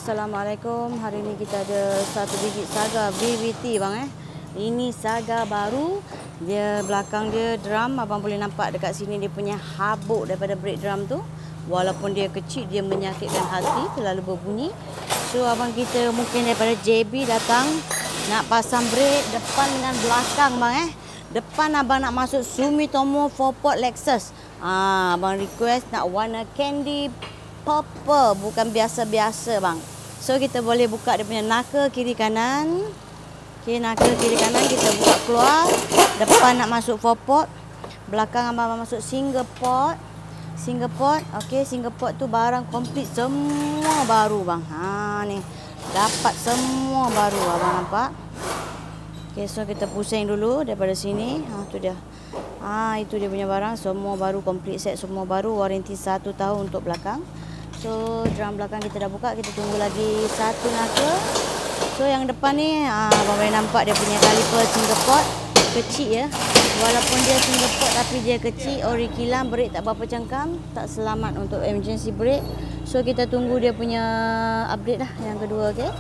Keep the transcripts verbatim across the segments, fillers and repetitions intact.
Assalamualaikum. Hari ni kita ada satu biji Saga V V T bang eh. Ini Saga baru. Dia belakang dia drum, abang boleh nampak dekat sini dia punya habuk daripada brake drum tu. Walaupun dia kecil, dia menyakitkan hati, terlalu berbunyi. So abang kita mungkin daripada J B datang nak pasang brake depan dengan belakang bang eh. Depan abang nak masuk Sumitomo four port Lexus. Ah, abang request nak warna candy purple, bukan biasa-biasa bang. So kita boleh buka dia punya knuckle kiri kanan. Okey, knuckle kiri kanan kita buka keluar. Depan nak masuk four port, belakang abang masuk single port. Single port, okey, single port tu barang komplit semua baru bang. Ha ni. Dapat semua baru abang nampak. Okey, so kita pusing dulu daripada sini. Ha tu dia. Ha itu dia punya barang, semua baru, komplit set semua baru, waranti satu tahun untuk belakang. So drum belakang kita dah buka, kita tunggu lagi satu knuckle. So yang depan ni ha, abang boleh nampak dia punya kaliper single port kecil ya. Walaupun dia single port tapi dia kecil, ori kilang, brake tak berapa cengkam, tak selamat untuk emergency brake. So kita tunggu dia punya update lah yang kedua, okey.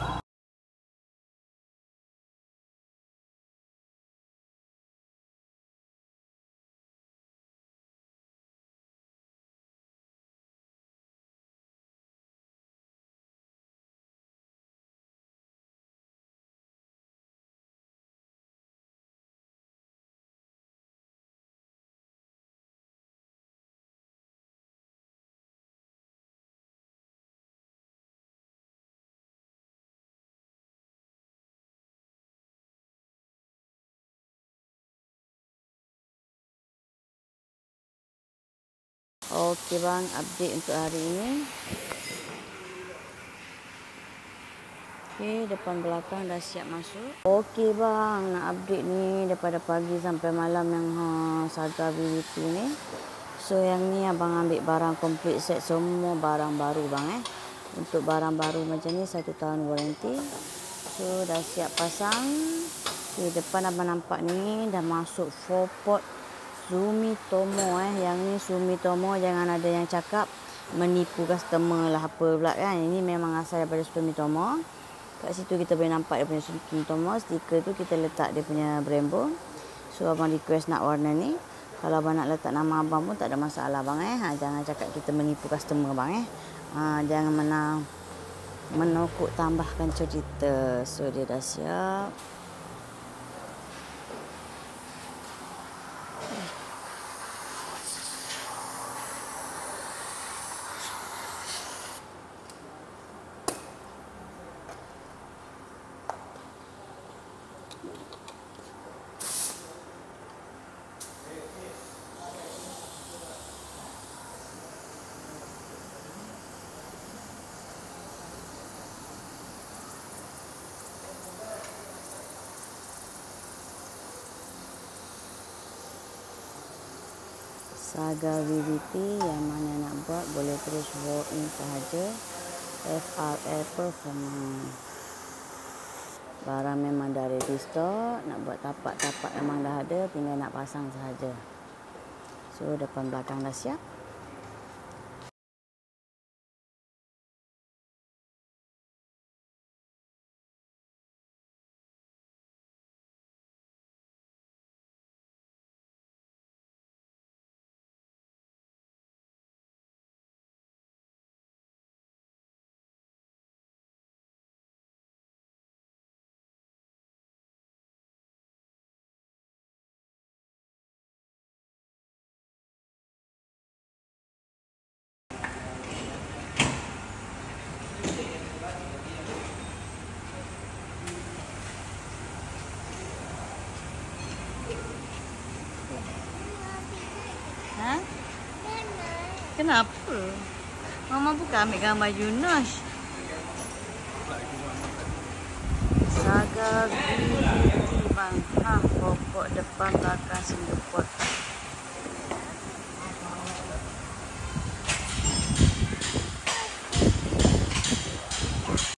Okey bang, update untuk hari ini. Okey, depan belakang dah siap masuk. Okey bang, nak update ni daripada pagi sampai malam yang ha, Saga V V T ni. So yang ni abang ambil barang komplit set, semua barang baru bang eh. Untuk barang baru macam ni satu tahun waranti. So dah siap pasang. Okey, depan abang nampak ni dah masuk four port Sumitomo eh. Yang ni Sumitomo, jangan ada yang cakap menipu customer lah apa pula kan. Ini memang asal daripada Sumitomo. Kat situ kita boleh nampak dia punya Sumitomo, stiker tu kita letak dia punya Brembo. So abang request nak warna ni. Kalau abang nak letak nama abang pun tak ada masalah bang eh. Ha, jangan cakap kita menipu customer bang eh. Ha, jangan mana menokok tambahkan cerita. So dia dah siap. Saga V V T, yang mana nak buat boleh terus walk in sahaja. F R L Performance. Barang memang dah ready stock. Nak buat tapak-tapak memang dah ada, tinggal nak pasang sahaja. So depan belakang dah siap. Ha? Kenapa? Mama bukan ambil gambar Yunus. Saga V V T bang. Ha, pokok depan belakang single port.